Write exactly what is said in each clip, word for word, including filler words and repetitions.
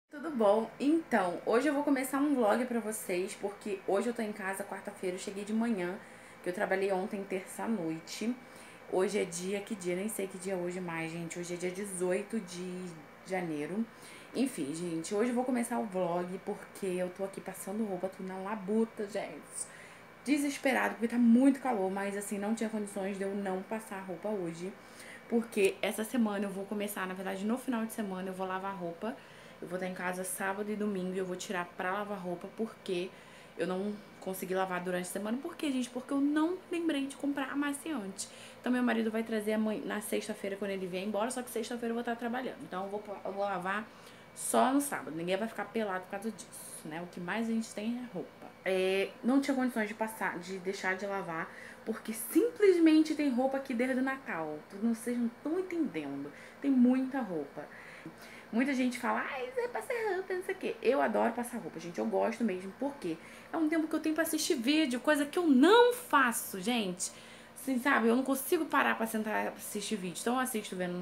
Tudo bom? Então, hoje eu vou começar um vlog pra vocês, porque hoje eu tô em casa, quarta-feira, eu cheguei de manhã, que eu trabalhei ontem, terça-noite. Hoje é dia, que dia? Nem sei que dia é hoje mais, gente. Hoje é dia dezoito de janeiro. Enfim, gente, hoje eu vou começar o vlog porque eu tô aqui passando roupa, tô na labuta, gente. Desesperado, porque tá muito calor, mas assim, não tinha condições de eu não passar roupa hoje. Porque essa semana eu vou começar, na verdade, no final de semana eu vou lavar roupa. Eu vou estar em casa sábado e domingo e eu vou tirar pra lavar roupa porque eu não consegui lavar durante a semana. Por quê, gente? Porque eu não lembrei de comprar amaciante. Então meu marido vai trazer amanhã, na sexta-feira quando ele vier embora, só que sexta-feira eu vou estar trabalhando. Então eu vou, eu vou lavar só no sábado. Ninguém vai ficar pelado por causa disso, né? O que mais a gente tem é roupa. É, não tinha condições de passar, de deixar de lavar, porque simplesmente tem roupa aqui desde o Natal. Vocês não estão entendendo. Tem muita roupa. Muita gente fala, ah, isso é passar roupa, não sei o quê. Eu adoro passar roupa, gente. Eu gosto mesmo, porque é um tempo que eu tenho pra assistir vídeo, coisa que eu não faço, gente. Assim, sabe? Eu não consigo parar pra sentar pra assistir vídeo. Então eu assisto vendo,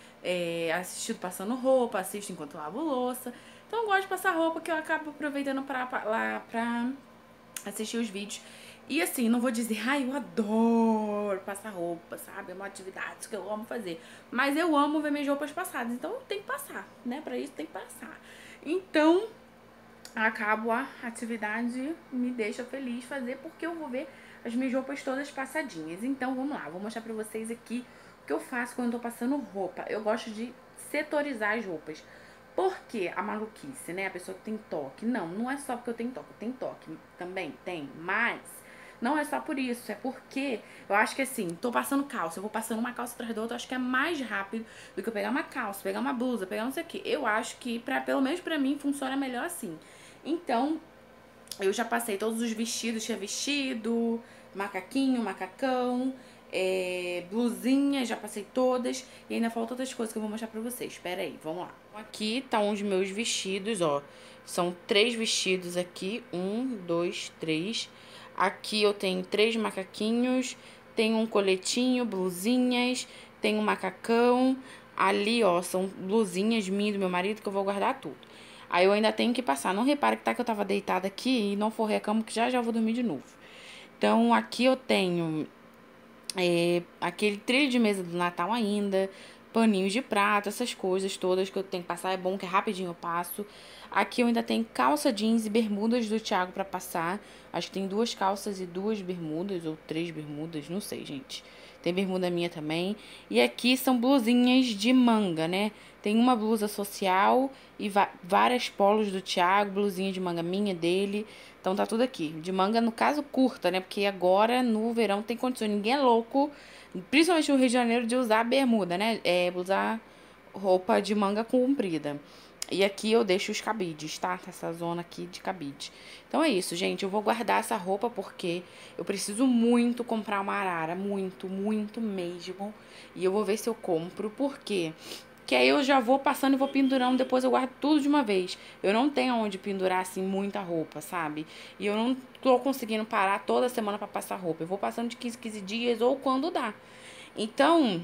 é, assistindo passando roupa, assisto enquanto eu lavo louça. Então eu gosto de passar roupa que eu acabo aproveitando pra, pra, lá, pra assistir os vídeos. E assim, não vou dizer, ai, eu adoro passar roupa, sabe? É uma atividade que eu amo fazer. Mas eu amo ver minhas roupas passadas, então eu tenho que passar, né? Pra isso tem que passar. Então, acabo a atividade, me deixa feliz fazer, porque eu vou ver as minhas roupas todas passadinhas. Então, vamos lá, vou mostrar pra vocês aqui o que eu faço quando eu tô passando roupa. Eu gosto de setorizar as roupas. Por que a maluquice, né? A pessoa que tem toque. Não, não é só porque eu tenho toque. Tem toque também, tem. Mas não é só por isso. É porque eu acho que assim, tô passando calça. Eu vou passando uma calça atrás da outra. Eu acho que é mais rápido do que eu pegar uma calça, pegar uma blusa, pegar não sei o que. Eu acho que, pra, pelo menos pra mim, funciona melhor assim. Então, eu já passei todos os vestidos. Tinha vestido, macaquinho, macacão, é, blusinha, já passei todas. E ainda faltam outras coisas que eu vou mostrar pra vocês. Espera aí, vamos lá. Aqui tá uns meus vestidos, ó. São três vestidos aqui. Um, dois, três. Aqui eu tenho três macaquinhos. Tenho um coletinho, blusinhas. Tenho um macacão. Ali, ó, são blusinhas minhas do meu marido que eu vou guardar tudo. Aí eu ainda tenho que passar. Não repare que tá que eu tava deitada aqui e não forrei a cama, que já já vou dormir de novo. Então, aqui eu tenho é, aquele trilho de mesa do Natal ainda, paninhos de prato, essas coisas todas que eu tenho que passar. É bom que rapidinho eu passo. Aqui eu ainda tenho calça jeans e bermudas do Thiago pra passar. Acho que tem duas calças e duas bermudas, ou três bermudas, não sei, gente. Tem bermuda minha também. E aqui são blusinhas de manga, né? Tem uma blusa social e várias polos do Thiago, blusinha de manga minha, dele. Então tá tudo aqui. De manga, no caso, curta, né? Porque agora no verão tem condições. Ninguém é louco, principalmente no Rio de Janeiro, de usar bermuda, né? É, usar roupa de manga comprida. E aqui eu deixo os cabides, tá? Essa zona aqui de cabide. Então é isso, gente. Eu vou guardar essa roupa porque eu preciso muito comprar uma arara. Muito, muito mesmo. E eu vou ver se eu compro. Por quê? Que aí eu já vou passando e vou pendurando, depois eu guardo tudo de uma vez. Eu não tenho onde pendurar, assim, muita roupa, sabe? E eu não tô conseguindo parar toda semana pra passar roupa. Eu vou passando de quinze, quinze dias ou quando dá. Então,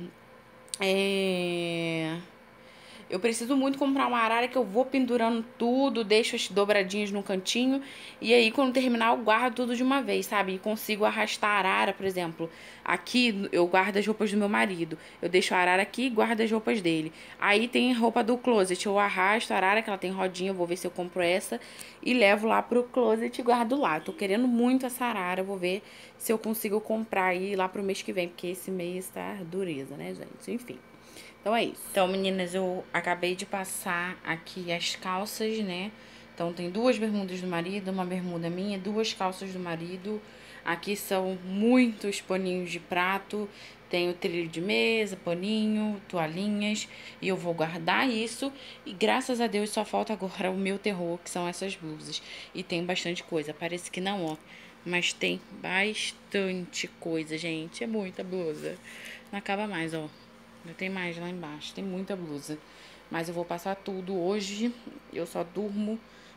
é... eu preciso muito comprar uma arara que eu vou pendurando tudo, deixo as dobradinhas no cantinho. E aí, quando terminar, eu guardo tudo de uma vez, sabe? E consigo arrastar a arara, por exemplo. Aqui, eu guardo as roupas do meu marido. Eu deixo a arara aqui e guardo as roupas dele. Aí, tem roupa do closet. Eu arrasto a arara, que ela tem rodinha. Eu vou ver se eu compro essa. E levo lá pro closet e guardo lá. Tô querendo muito essa arara. Eu vou ver se eu consigo comprar aí lá pro mês que vem. Porque esse mês tá dureza, né, gente? Enfim. Então é isso. Então, meninas, eu acabei de passar aqui as calças, né? Então, tem duas bermudas do marido, uma bermuda minha, duas calças do marido. Aqui são muitos paninhos de prato. Tem o trilho de mesa, paninho, toalhinhas. E eu vou guardar isso. E graças a Deus só falta agora o meu terror, que são essas blusas. E tem bastante coisa. Parece que não, ó. Mas tem bastante coisa, gente. É muita blusa. Não acaba mais, ó. Ainda tem mais lá embaixo, tem muita blusa. Mas eu vou passar tudo hoje. Eu só durmo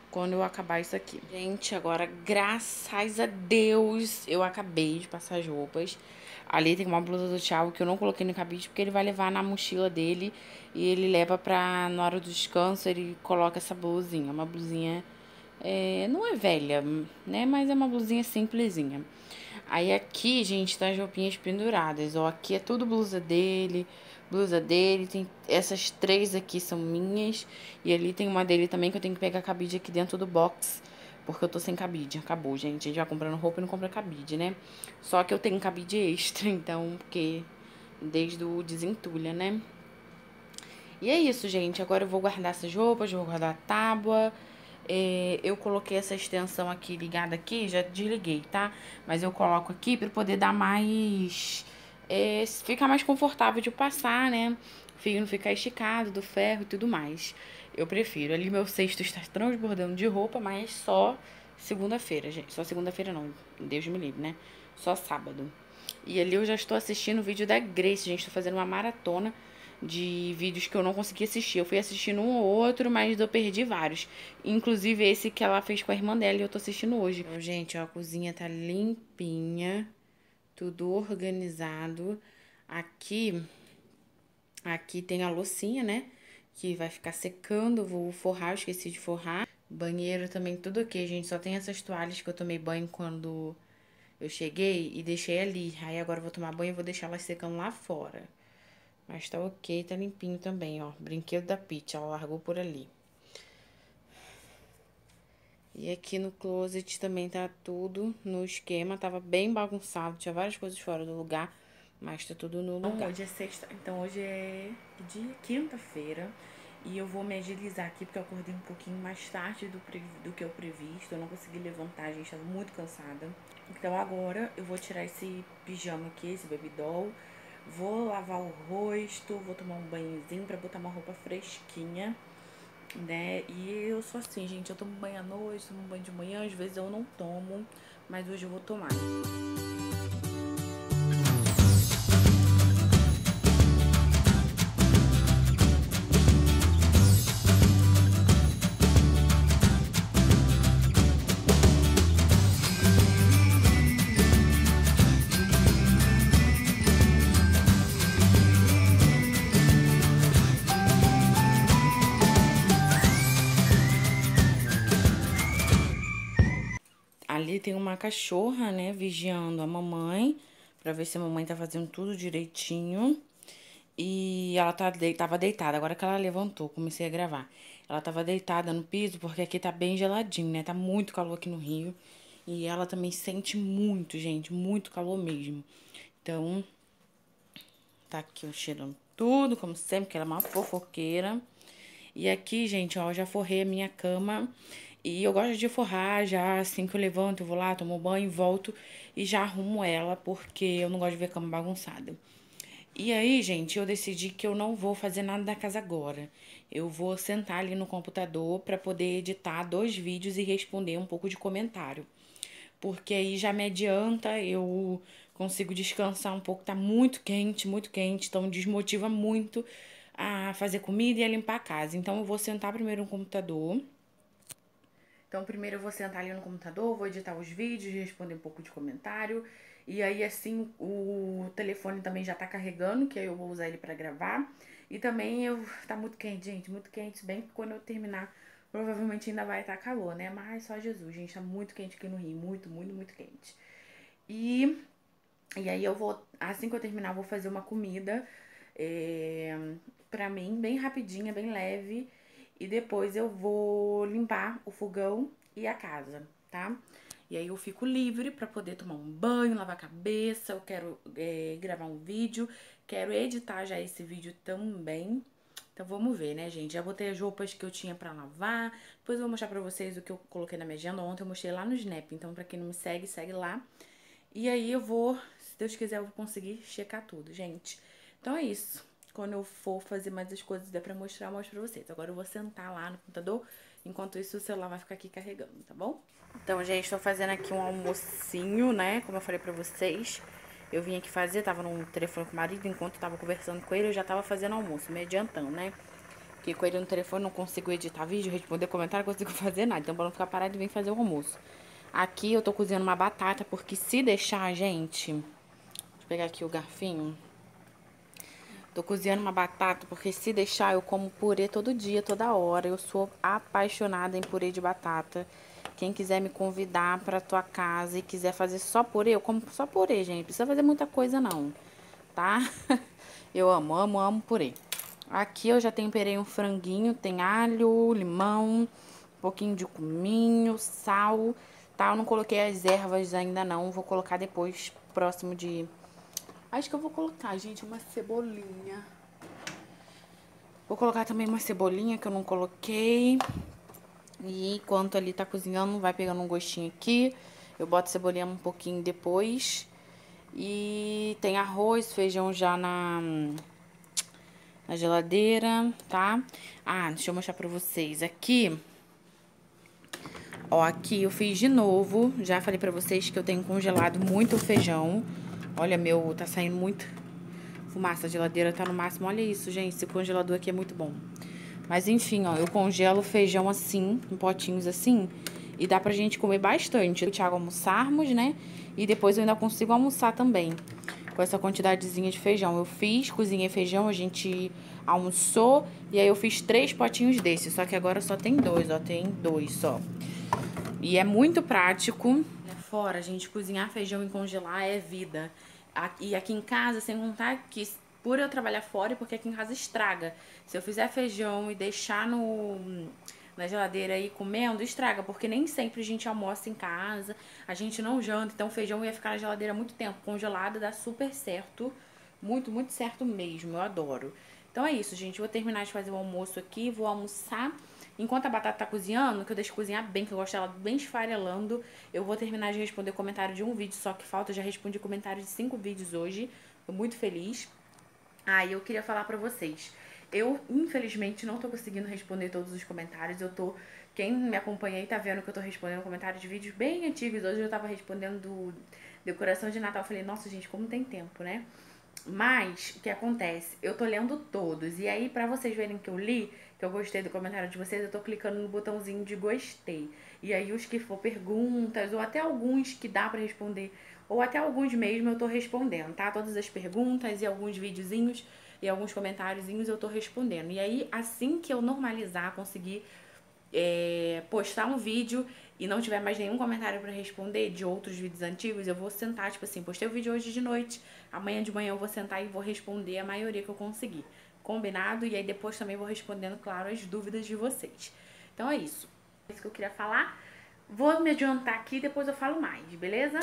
quando eu acabar isso aqui. Gente, agora, graças a Deus, eu acabei de passar as roupas. Ali tem uma blusa do Thiago que eu não coloquei no cabide, porque ele vai levar na mochila dele. E ele leva pra, na hora do descanso, ele coloca essa blusinha. Uma blusinha, é, não é velha, né? Mas é uma blusinha simplesinha. Aí aqui, gente, tá as roupinhas penduradas. Ó, aqui é tudo blusa dele, blusa dele. Tem essas três aqui são minhas. E ali tem uma dele também que eu tenho que pegar cabide aqui dentro do box. Porque eu tô sem cabide. Acabou, gente. A gente vai comprando roupa e não compra cabide, né? Só que eu tenho cabide extra, então, porque desde o desentulha, né? E é isso, gente. Agora eu vou guardar essas roupas, vou guardar a tábua. É, eu coloquei essa extensão aqui ligada aqui, já desliguei, tá? Mas eu coloco aqui pra poder dar mais... É, ficar mais confortável de passar, né? O fio não ficar esticado do ferro e tudo mais. Eu prefiro. Ali meu cesto está transbordando de roupa, mas só segunda-feira, gente. Só segunda-feira não, Deus me livre, né? Só sábado. E ali eu já estou assistindo o vídeo da Grace, gente. Estou fazendo uma maratona de vídeos que eu não consegui assistir. Eu fui assistindo um ou outro, mas eu perdi vários. Inclusive esse que ela fez com a irmã dela e eu tô assistindo hoje. Então, gente, ó, a cozinha tá limpinha, tudo organizado. Aqui, aqui tem a loucinha, né? Que vai ficar secando, eu vou forrar, eu esqueci de forrar. Banheiro também tudo ok, gente. Só tem essas toalhas que eu tomei banho quando eu cheguei e deixei ali. Aí agora eu vou tomar banho e vou deixar elas secando lá fora. Mas tá ok, tá limpinho também, ó. Brinquedo da Peach, ela largou por ali. E aqui no closet também tá tudo no esquema. Tava bem bagunçado, tinha várias coisas fora do lugar, mas tá tudo no lugar. Então, hoje é sexta, então hoje é dia quinta-feira. E eu vou me agilizar aqui, porque eu acordei um pouquinho mais tarde do, pre... do que eu previsto. Eu não consegui levantar, gente, tava muito cansada. Então agora eu vou tirar esse pijama aqui, esse baby doll. Vou lavar o rosto, vou tomar um banhozinho pra botar uma roupa fresquinha, né? E eu sou assim, gente, eu tomo banho à noite, tomo banho de manhã, às vezes eu não tomo, mas hoje eu vou tomar. Ali tem uma cachorra, né, vigiando a mamãe, pra ver se a mamãe tá fazendo tudo direitinho. E ela tá de... tava deitada, agora que ela levantou, comecei a gravar. Ela tava deitada no piso, porque aqui tá bem geladinho, né, tá muito calor aqui no Rio. E ela também sente muito, gente, muito calor mesmo. Então, tá aqui eu cheirando tudo, como sempre, que ela é uma fofoqueira. E aqui, gente, ó, eu já forrei a minha cama. E eu gosto de forrar já, assim que eu levanto, eu vou lá, tomo banho, volto e já arrumo ela, porque eu não gosto de ver a cama bagunçada. E aí, gente, eu decidi que eu não vou fazer nada da casa agora. Eu vou sentar ali no computador pra poder editar dois vídeos e responder um pouco de comentário. Porque aí já me adianta, eu consigo descansar um pouco. Tá muito quente, muito quente, então desmotiva muito a fazer comida e a limpar a casa. Então eu vou sentar primeiro no computador. Então, primeiro eu vou sentar ali no computador, vou editar os vídeos, responder um pouco de comentário. E aí, assim, o telefone também já tá carregando, que aí eu vou usar ele pra gravar. E também eu... tá muito quente, gente, muito quente. Se bem que quando eu terminar, provavelmente ainda vai estar calor, né? Mas só Jesus, gente, tá muito quente aqui no Rio. Muito, muito, muito quente. E, e aí eu vou... Assim que eu terminar, eu vou fazer uma comida é, pra mim, bem rapidinha, bem leve. E depois eu vou limpar o fogão e a casa, tá? E aí eu fico livre pra poder tomar um banho, lavar a cabeça. Eu quero é, gravar um vídeo, quero editar já esse vídeo também. Então vamos ver, né, gente? Já botei as roupas que eu tinha pra lavar. Depois eu vou mostrar pra vocês o que eu coloquei na minha agenda. Ontem eu mostrei lá no Snap, então pra quem não me segue, segue lá. E aí eu vou, se Deus quiser, eu vou conseguir checar tudo, gente. Então é isso. Quando eu for fazer mais as coisas, der pra mostrar, eu mostro pra vocês. Agora eu vou sentar lá no computador, enquanto isso o celular vai ficar aqui carregando, tá bom? Então, gente, tô fazendo aqui um almocinho, né? Como eu falei pra vocês. Eu vim aqui fazer, tava no telefone com o marido, enquanto eu tava conversando com ele, eu já tava fazendo almoço, me adiantando, né? Fiquei com ele no telefone, não consigo editar vídeo, responder comentário, não consigo fazer nada. Então, pra não ficar parado, vem fazer o almoço. Aqui eu tô cozinhando uma batata, porque se deixar, gente... Deixa eu pegar aqui o garfinho. Tô cozinhando uma batata, porque se deixar, eu como purê todo dia, toda hora. Eu sou apaixonada em purê de batata. Quem quiser me convidar pra tua casa e quiser fazer só purê, eu como só purê, gente. Não precisa fazer muita coisa, não, tá? Eu amo, amo, amo purê. Aqui eu já temperei um franguinho, tem alho, limão, um pouquinho de cominho, sal, tá? Eu não coloquei as ervas ainda não, vou colocar depois, próximo de... Acho que eu vou colocar, gente, uma cebolinha. Vou colocar também uma cebolinha que eu não coloquei. E enquanto ali tá cozinhando, vai pegando um gostinho aqui. Eu boto cebolinha um pouquinho depois. E tem arroz, feijão já na... na geladeira, tá? Ah, deixa eu mostrar pra vocês. Aqui, ó, aqui eu fiz de novo. Já falei pra vocês que eu tenho congelado muito feijão. Olha, meu, tá saindo muito fumaça. A geladeira tá no máximo. Olha isso, gente. Esse congelador aqui é muito bom. Mas, enfim, ó, eu congelo feijão assim, em potinhos assim. E dá pra gente comer bastante. Eu e o Thiago almoçarmos, né? E depois eu ainda consigo almoçar também. Com essa quantidadezinha de feijão. Eu fiz, cozinhei feijão, a gente almoçou. E aí eu fiz três potinhos desses. Só que agora só tem dois, ó. Tem dois só. E é muito prático. Fora, gente, cozinhar feijão e congelar é vida. E aqui em casa, sem contar que por eu trabalhar fora e porque aqui em casa estraga. Se eu fizer feijão e deixar no... na geladeira aí comendo, estraga, porque nem sempre a gente almoça em casa, a gente não janta, então o feijão ia ficar na geladeira muito tempo, congelado, dá super certo, muito, muito certo mesmo, eu adoro. Então é isso, gente, eu vou terminar de fazer o almoço aqui, vou almoçar, enquanto a batata tá cozinhando, que eu deixo cozinhar bem, que eu gosto dela bem esfarelando, eu vou terminar de responder comentário de um vídeo só que falta, eu já respondi comentário de cinco vídeos hoje, tô muito feliz. Ah, e eu queria falar pra vocês... Eu, infelizmente, não tô conseguindo responder todos os comentários. Eu tô... Quem me acompanha aí tá vendo que eu tô respondendo comentários de vídeos bem antigos. Hoje eu tava respondendo do decoração de Natal. Eu falei, nossa, gente, como tem tempo, né? Mas, o que acontece? Eu tô lendo todos. E aí, pra vocês verem que eu li, que eu gostei do comentário de vocês, eu tô clicando no botãozinho de gostei. E aí, os que for perguntas, ou até alguns que dá pra responder, ou até alguns mesmo, eu tô respondendo, tá? Todas as perguntas e alguns videozinhos... E alguns comentáriozinhos eu tô respondendo. E aí, assim que eu normalizar, conseguir é, postar um vídeo e não tiver mais nenhum comentário pra responder de outros vídeos antigos, eu vou sentar, tipo assim, postei o vídeo hoje de noite, amanhã de manhã eu vou sentar e vou responder a maioria que eu conseguir. Combinado? E aí depois também vou respondendo, claro, as dúvidas de vocês. Então é isso. É isso que eu queria falar. Vou me adiantar aqui e depois eu falo mais, beleza?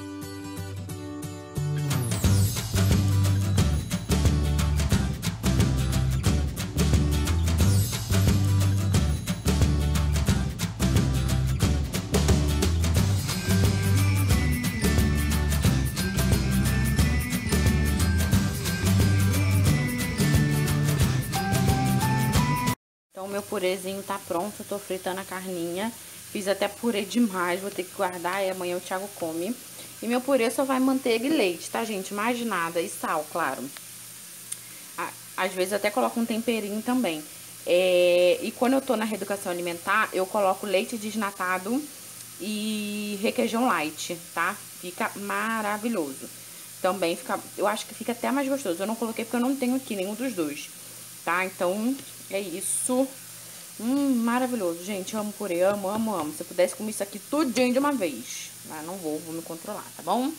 Então, o meu purezinho tá pronto, eu tô fritando a carninha. Fiz até purê demais, vou ter que guardar e amanhã o Thiago come. E meu purê só vai manteiga e leite, tá, gente? Mais nada. E sal, claro. Às vezes eu até coloco um temperinho também. É... E quando eu tô na reeducação alimentar, eu coloco leite desnatado e requeijão light, tá? Fica maravilhoso. Também fica... Eu acho que fica até mais gostoso. Eu não coloquei porque eu não tenho aqui nenhum dos dois, tá? Então... É isso. Hum, maravilhoso, gente. Amo purê, amo, amo, amo. Se eu pudesse comer isso aqui tudinho de uma vez. Mas não vou, vou me controlar, tá bom?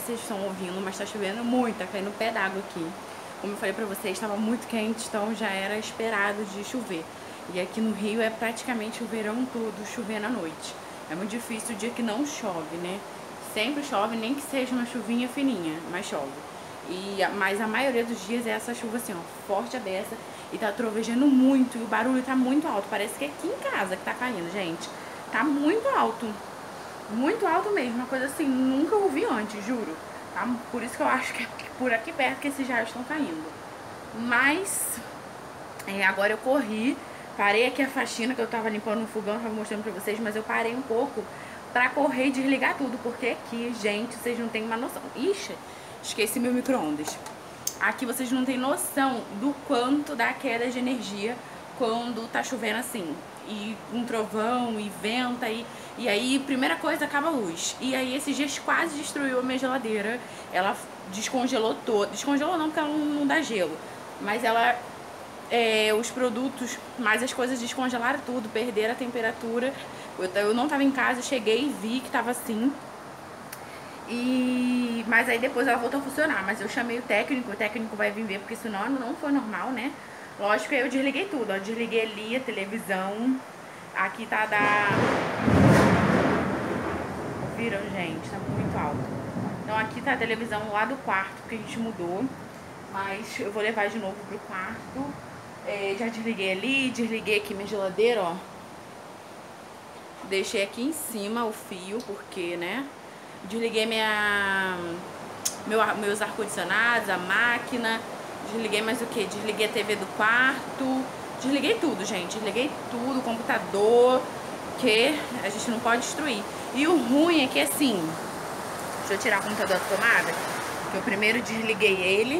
vocês estão ouvindo, mas tá chovendo muito, tá caindo pé d'água aqui. Como eu falei pra vocês, estava muito quente, então já era esperado de chover. E aqui no Rio é praticamente o verão todo chovendo à noite. É muito difícil o dia que não chove, né? Sempre chove, nem que seja uma chuvinha fininha, mas chove. E, mas a maioria dos dias é essa chuva assim, ó, forte a beça. E tá trovejando muito e o barulho tá muito alto. Parece que é aqui em casa que tá caindo, gente. Tá muito alto. Muito alto mesmo, uma coisa assim, nunca ouvi antes, juro. Tá? Por isso que eu acho que é por aqui perto que esses raios estão caindo. Mas é, agora eu corri, parei aqui a faxina que eu tava limpando no fogão, tava mostrando pra vocês, mas eu parei um pouco pra correr e desligar tudo, porque aqui, gente, vocês não têm uma noção. Ixi, esqueci meu micro-ondas. Aqui vocês não têm noção do quanto dá queda de energia quando tá chovendo assim. E um trovão, e venta, e, e aí, primeira coisa, acaba a luz. E aí, esses dias quase destruiu a minha geladeira. Ela descongelou todo. Descongelou não, porque ela não, não dá gelo. Mas ela, é, os produtos, mas as coisas descongelaram tudo, perderam a temperatura. Eu, eu não tava em casa, eu cheguei e vi que tava assim. E, mas aí depois ela voltou a funcionar. Mas eu chamei o técnico, o técnico vai vir ver, porque senão não foi normal, né? Lógico que eu desliguei tudo, ó. Desliguei ali a televisão. Aqui tá da... Viram, gente? Tá muito alto. Então aqui tá a televisão lá do quarto, porque a gente mudou. Mas eu vou levar de novo pro quarto. É, já desliguei ali, desliguei aqui minha geladeira, ó. Deixei aqui em cima o fio, porque, né? Desliguei minha... Meu, meus ar-condicionados, a máquina... Desliguei mais o que? Desliguei a T V do quarto. Desliguei tudo, gente. Desliguei tudo, computador, que a gente não pode destruir. E o ruim é que assim, deixa eu tirar o computador da tomada, que eu primeiro desliguei ele.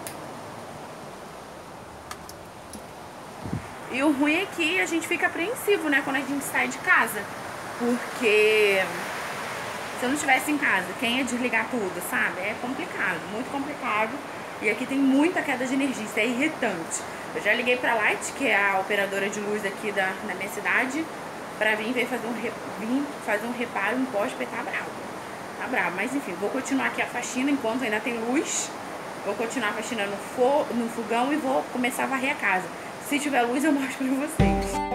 E o ruim é que a gente fica apreensivo, né, quando a gente sai de casa. Porque se eu não estivesse em casa, quem ia desligar tudo, sabe? É complicado, muito complicado. E aqui tem muita queda de energia, isso é irritante. Eu já liguei pra Light, que é a operadora de luz aqui da, da minha cidade, pra vir ver fazer um, re, vir fazer um reparo, um pós, porque tá bravo. Tá bravo, mas enfim, vou continuar aqui a faxina enquanto ainda tem luz. Vou continuar a faxina no, fo, no fogão e vou começar a varrer a casa. Se tiver luz eu mostro pra vocês.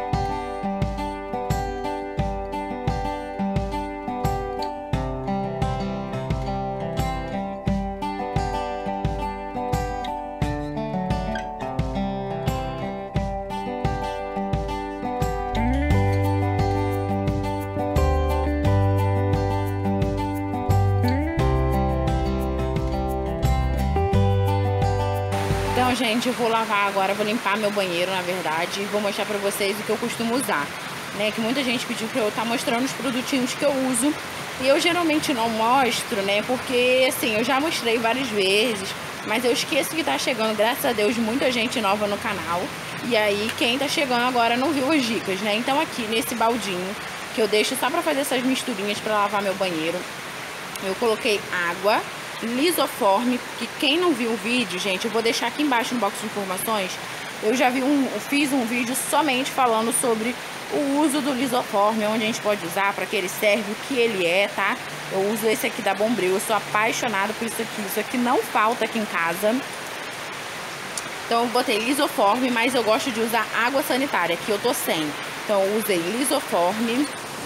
Então, gente, eu vou lavar agora, vou limpar meu banheiro, na verdade, e vou mostrar pra vocês o que eu costumo usar, né? Que muita gente pediu pra eu estar mostrando os produtinhos que eu uso, e eu geralmente não mostro, né? Porque, assim, eu já mostrei várias vezes, mas eu esqueço que tá chegando, graças a Deus, muita gente nova no canal, e aí quem tá chegando agora não viu as dicas, né? Então aqui, nesse baldinho, que eu deixo só pra fazer essas misturinhas pra lavar meu banheiro, eu coloquei água, lisoforme, que quem não viu o vídeo, gente, eu vou deixar aqui embaixo no box de informações. Eu já vi um, eu fiz um vídeo somente falando sobre o uso do lisoforme, onde a gente pode usar, para que ele serve, o que ele é, tá? Eu uso esse aqui da Bombril, eu sou apaixonada por isso aqui, isso aqui não falta aqui em casa. Então eu botei lisoforme, mas eu gosto de usar água sanitária, que eu tô sem. Então eu usei lisoforme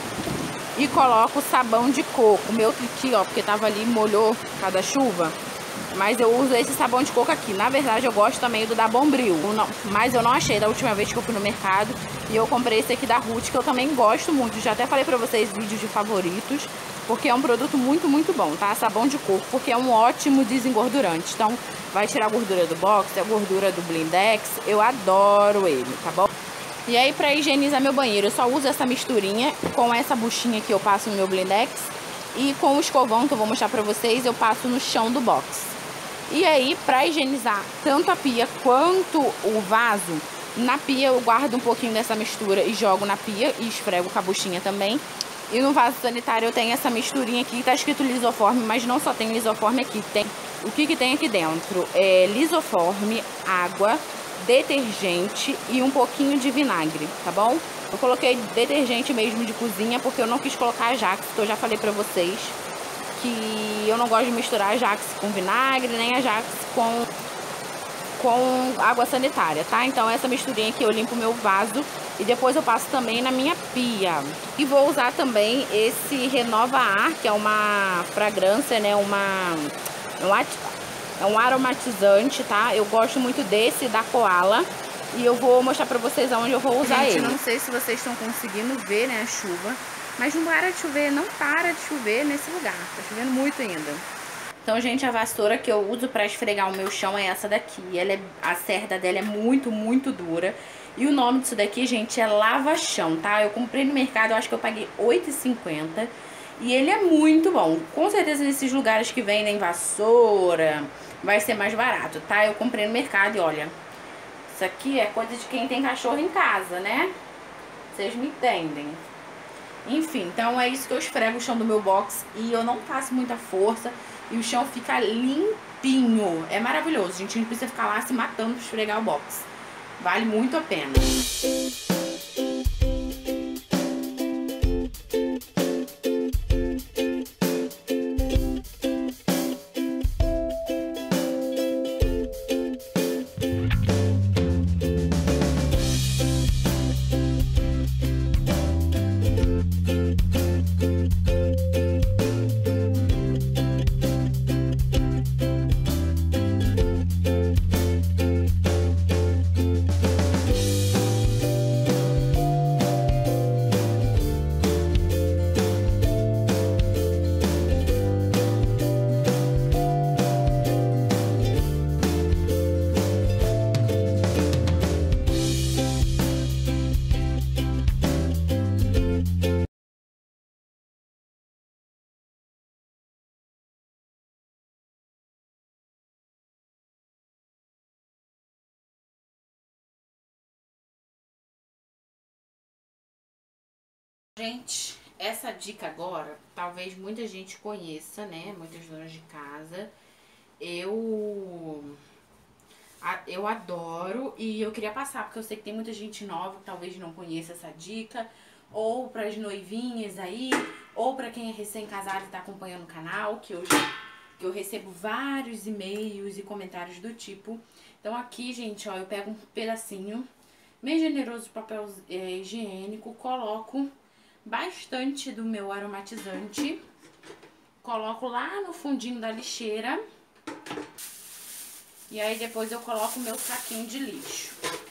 e coloco sabão de coco. O meu aqui, ó, porque tava ali, molhou por causa da chuva. Mas eu uso esse sabão de coco aqui. Na verdade, eu gosto também do da Bombril. Não, mas eu não achei da última vez que eu fui no mercado. E eu comprei esse aqui da Ruth, que eu também gosto muito. Já até falei pra vocês vídeos de favoritos. Porque é um produto muito, muito bom, tá? Sabão de coco, porque é um ótimo desengordurante. Então, vai tirar a gordura do box, a gordura do Blindex. Eu adoro ele, tá bom? E aí, pra higienizar meu banheiro, eu só uso essa misturinha com essa buchinha que eu passo no meu Blindex. E com o escovão, que eu vou mostrar pra vocês, eu passo no chão do box. E aí, pra higienizar tanto a pia quanto o vaso, na pia eu guardo um pouquinho dessa mistura e jogo na pia e esfrego com a buchinha também. E no vaso sanitário eu tenho essa misturinha aqui, tá escrito lisoforme, mas não só tem lisoforme aqui. Tem, o que que tem aqui dentro? É lisoforme, água, detergente e um pouquinho de vinagre, tá bom? Eu coloquei detergente mesmo de cozinha porque eu não quis colocar Ajax, que eu já falei pra vocês que eu não gosto de misturar Ajax com vinagre, nem Ajax com, com água sanitária, tá? Então essa misturinha aqui eu limpo o meu vaso e depois eu passo também na minha pia. E vou usar também esse Renova Ar, que é uma fragrância, né? Uma, um, é um aromatizante, tá? Eu gosto muito desse, da Koala. E eu vou mostrar pra vocês aonde eu vou usar ele. Não sei se vocês estão conseguindo ver, né, a chuva. Mas não para de chover, não para de chover nesse lugar. Tá chovendo muito ainda. Então, gente, a vassoura que eu uso pra esfregar o meu chão é essa daqui. Ela é, a cerda dela é muito, muito dura. E o nome disso daqui, gente, é lava-chão, tá? Eu comprei no mercado, eu acho que eu paguei oito reais e cinquenta centavos. E ele é muito bom. Com certeza nesses lugares que vendem vassoura vai ser mais barato, tá? Eu comprei no mercado e olha... Isso aqui é coisa de quem tem cachorro em casa, né? Vocês me entendem. Enfim, então é isso que eu esfrego o chão do meu box. E eu não faço muita força. E o chão fica limpinho. É maravilhoso, gente. A gente precisa ficar lá se matando pra esfregar o box. Vale muito a pena. Gente, essa dica agora, talvez muita gente conheça, né? Muitas donas de casa. Eu, eu adoro e eu queria passar, porque eu sei que tem muita gente nova que talvez não conheça essa dica. Ou para as noivinhas aí, ou para quem é recém-casado e tá acompanhando o canal, que eu, que eu recebo vários e-mails e comentários do tipo. Então aqui, gente, ó, eu pego um pedacinho bem generoso de papel é, higiênico, coloco bastante do meu aromatizante, coloco lá no fundinho da lixeira e aí depois eu coloco o meu saquinho de lixo.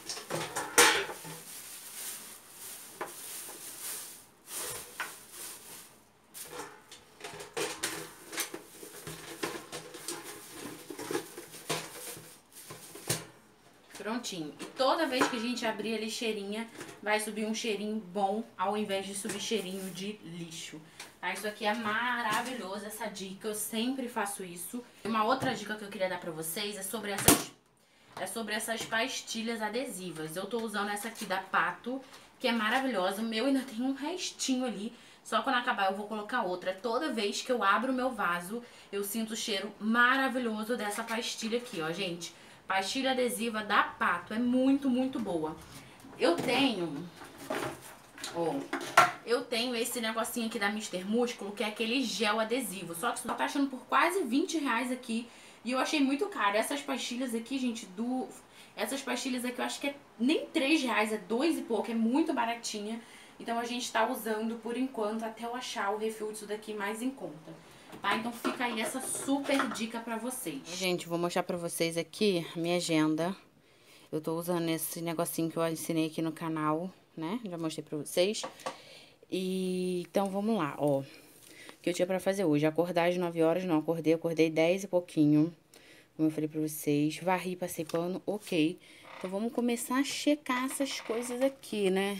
Prontinho. E toda vez que a gente abrir a lixeirinha, vai subir um cheirinho bom, ao invés de subir cheirinho de lixo. Tá? Isso aqui é maravilhoso, essa dica, eu sempre faço isso. Uma outra dica que eu queria dar pra vocês é sobre essas, é sobre essas pastilhas adesivas. Eu tô usando essa aqui da Pato, que é maravilhosa. O meu ainda tem um restinho ali, só quando acabar eu vou colocar outra. Toda vez que eu abro o meu vaso, eu sinto o cheiro maravilhoso dessa pastilha aqui, ó, gente. Pastilha adesiva da Pato, é muito, muito boa. Eu tenho, ó, eu tenho esse negocinho aqui da Mister Músculo, que é aquele gel adesivo. Só que você tá achando por quase vinte reais aqui. E eu achei muito caro. Essas pastilhas aqui, gente, do... Essas pastilhas aqui eu acho que é nem três reais, é dois e pouco, é muito baratinha. Então a gente tá usando por enquanto até eu achar o refil disso daqui mais em conta. Tá? Então fica aí essa super dica pra vocês. Gente, vou mostrar pra vocês aqui a minha agenda. Eu tô usando esse negocinho que eu ensinei aqui no canal, né? Já mostrei pra vocês. E então vamos lá, ó. O que eu tinha pra fazer hoje? Acordar às nove horas, não acordei, acordei dez e pouquinho. Como eu falei pra vocês. Varri, passei pano, ok. Então vamos começar a checar essas coisas aqui, né?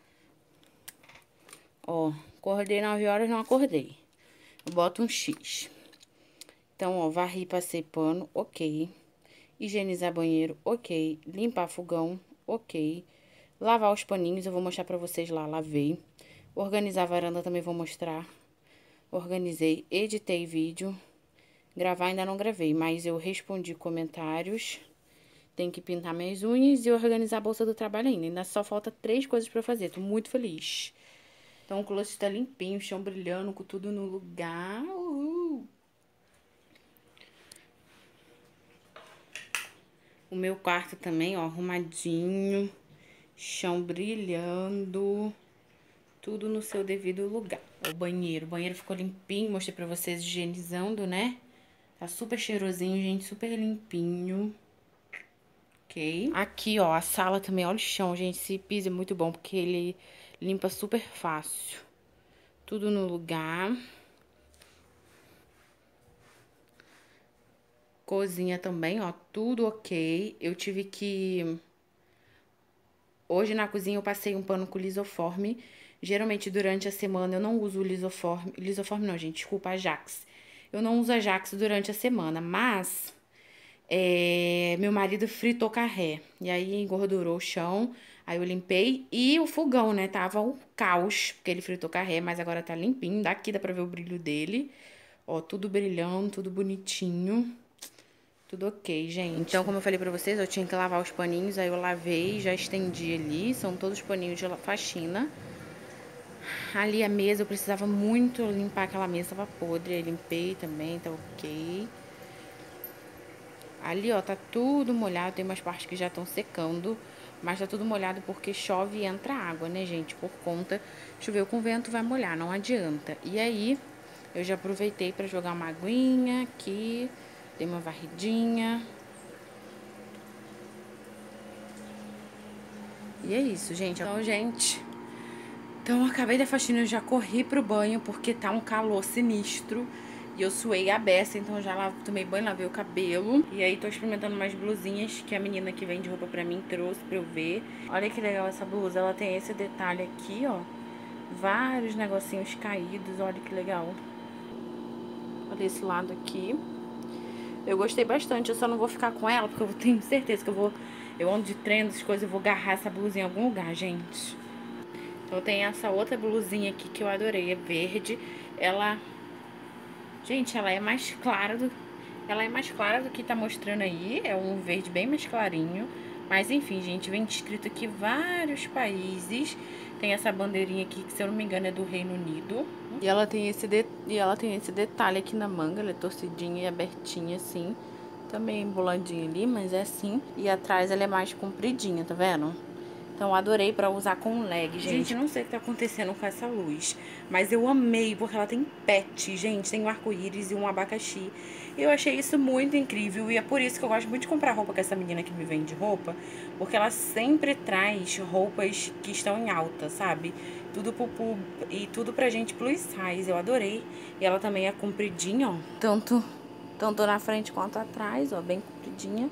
Ó, acordei nove horas, não acordei. Eu boto um X. Então, ó, varri, passei pano, ok. Higienizar banheiro, ok. Limpar fogão, ok. Lavar os paninhos, eu vou mostrar pra vocês lá, lavei. Organizar a varanda também vou mostrar. Organizei, editei vídeo. Gravar ainda não gravei, mas eu respondi comentários. Tem que pintar minhas unhas e organizar a bolsa do trabalho ainda. Ainda só falta três coisas pra fazer, tô muito feliz. Então o closet tá limpinho, o chão brilhando, com tudo no lugar. Uhul. O meu quarto também, ó, arrumadinho, chão brilhando, tudo no seu devido lugar. O banheiro, o banheiro ficou limpinho, mostrei pra vocês higienizando, né? Tá super cheirosinho, gente, super limpinho. Ok. Aqui, ó, a sala também, olha o chão, gente, esse piso é muito bom, porque ele limpa super fácil. Tudo no lugar. Cozinha também, ó, tudo ok. Eu tive que... Hoje na cozinha eu passei um pano com lisoforme. Geralmente durante a semana eu não uso o lisoforme. Lisoforme não, gente, desculpa, Ajax. Eu não uso Ajax durante a semana, mas... É, meu marido fritou carré. E aí engordurou o chão. Aí eu limpei. E o fogão, né? Tava um caos, porque ele fritou carré, mas agora tá limpinho. Daqui dá pra ver o brilho dele. Ó, tudo brilhando, tudo bonitinho. Tudo ok, gente. Então, como eu falei pra vocês, eu tinha que lavar os paninhos. Aí eu lavei, já estendi ali. São todos paninhos de faxina. Ali a mesa, eu precisava muito limpar aquela mesa, tava podre. Aí limpei também, tá ok. Ali, ó, tá tudo molhado. Tem umas partes que já estão secando. Mas tá tudo molhado porque chove e entra água, né, gente? Por conta, choveu com vento, vai molhar, não adianta. E aí, eu já aproveitei pra jogar uma aguinha aqui. Dei uma varridinha. E é isso, gente. Então, gente... Então, eu acabei da faxina, eu já corri pro banho, porque tá um calor sinistro. E eu suei a beça, então já lá, tomei banho, lavei o cabelo. E aí tô experimentando umas blusinhas que a menina que vende roupa pra mim trouxe pra eu ver. Olha que legal essa blusa, ela tem esse detalhe aqui, ó. Vários negocinhos caídos, olha que legal. Olha esse lado aqui. Eu gostei bastante, eu só não vou ficar com ela, porque eu tenho certeza que eu vou... Eu ando de trem, essas coisas, eu vou agarrar essa blusinha em algum lugar, gente. Então tem essa outra blusinha aqui que eu adorei, é verde. Ela... Gente, ela é mais clara do... Ela é mais clara do que tá mostrando aí. É um verde bem mais clarinho. Mas enfim, gente, vem escrito aqui vários países. Tem essa bandeirinha aqui, que se eu não me engano é do Reino Unido. E ela tem esse, de... e ela tem esse detalhe aqui na manga, ela é torcidinha e abertinha assim. Também emboladinha ali, mas é assim. E atrás ela é mais compridinha, tá vendo? Então, adorei pra usar com leg, gente. Gente, não sei o que tá acontecendo com essa luz, mas eu amei, porque ela tem pet, gente. Tem um arco-íris e um abacaxi. Eu achei isso muito incrível e é por isso que eu gosto muito de comprar roupa com essa menina que me vende roupa, porque ela sempre traz roupas que estão em alta, sabe? Tudo pro, pro, e tudo pra gente plus size, eu adorei. E ela também é compridinha, ó. Tanto, tanto na frente quanto atrás, ó, bem compridinha.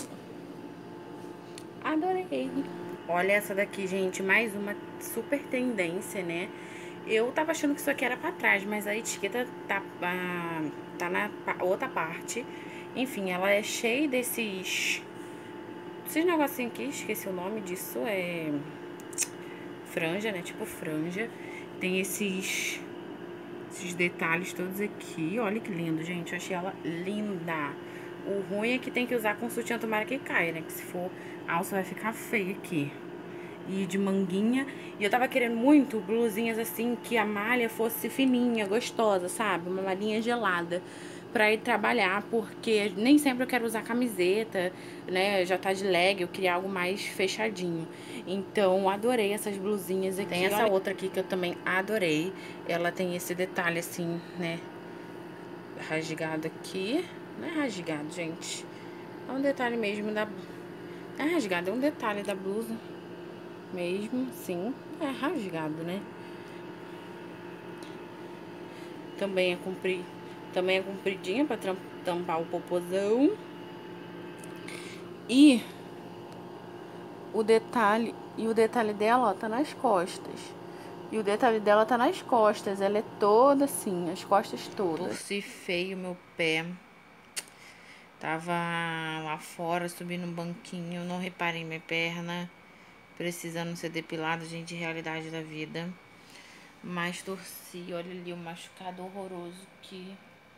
Adorei. Olha essa daqui, gente, mais uma super tendência, né? Eu tava achando que isso aqui era pra trás, mas a etiqueta tá, ah, tá na outra parte. Enfim, ela é cheia desses... Esses negocinhos aqui, esqueci o nome disso, é... franja, né? Tipo franja. Tem esses... Esses detalhes todos aqui. Olha que lindo, gente. Eu achei ela linda. O ruim é que tem que usar com sutiã, tomara que caia, né? Que se for alça vai ficar feio aqui. E de manguinha. E eu tava querendo muito blusinhas assim, que a malha fosse fininha, gostosa, sabe? Uma malhinha gelada pra ir trabalhar, porque nem sempre eu quero usar camiseta, né? Já tá de leg, eu queria algo mais fechadinho. Então, adorei essas blusinhas aqui. Tem essa Olha... outra aqui que eu também adorei. Ela tem esse detalhe assim, né? Rasgado aqui. Não é rasgado, gente. É um detalhe mesmo da... É rasgado, é um detalhe da blusa. Mesmo, sim. É rasgado, né? Também é compri... Também é compridinha pra tampar o popozão. E o detalhe... E o detalhe dela, ó, tá nas costas. E o detalhe dela tá nas costas. Ela é toda assim, as costas todas. Torci feio meu pé. Tava lá fora, subi no banquinho, não reparei minha perna. Precisando ser depilada, gente, realidade da vida. Mas torci, olha ali o machucado horroroso que,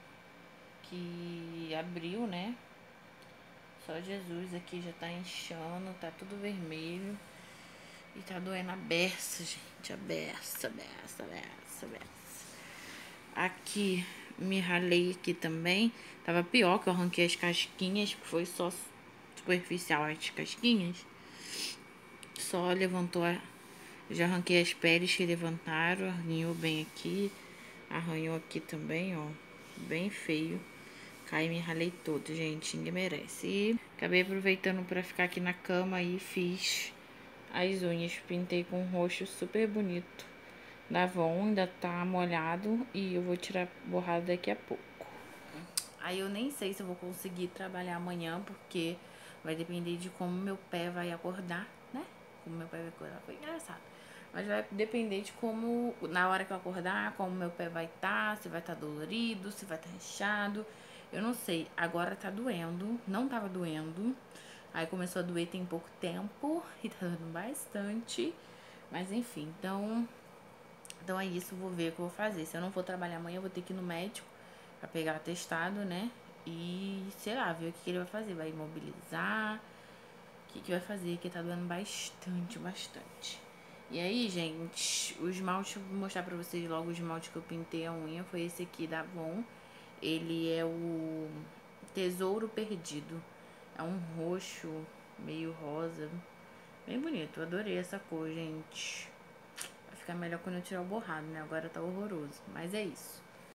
que abriu, né? Só Jesus aqui já tá inchando, tá tudo vermelho. E tá doendo a beça, gente. gente. A beça, beça, beça, beça. Aqui, me ralei aqui também. Tava pior, que eu arranquei as casquinhas, que foi só superficial as casquinhas. Só levantou a... Já arranquei as peles que levantaram, arranhou bem aqui. Arranhou aqui também, ó. Bem feio. Caí e me ralei todo, gente. Ninguém merece. E acabei aproveitando pra ficar aqui na cama e fiz as unhas. Pintei com um roxo super bonito da Avon. Ainda tá molhado e eu vou tirar borrada daqui a pouco. Aí eu nem sei se eu vou conseguir trabalhar amanhã, porque vai depender de como meu pé vai acordar, né? Como meu pé vai acordar. Foi engraçado. Mas vai depender de como, na hora que eu acordar, como meu pé vai estar, tá, se vai estar tá dolorido, se vai estar tá inchado. Eu não sei. Agora tá doendo. Não tava doendo. Aí começou a doer tem pouco tempo. E tá doendo bastante. Mas enfim, então... Então é isso, vou ver o que eu vou fazer. Se eu não for trabalhar amanhã, eu vou ter que ir no médico pra pegar atestado, né? E, sei lá, ver o que, que ele vai fazer. Vai imobilizar? O que, que vai fazer? Que tá doendo bastante, bastante. E aí, gente, o esmalte, vou mostrar pra vocês logo o esmalte que eu pintei a unha. Foi esse aqui da Avon. Ele é o Tesouro Perdido. É um roxo, meio rosa. Bem bonito, eu adorei essa cor, gente. Vai ficar melhor quando eu tirar o borrado, né? Agora tá horroroso. Mas é isso.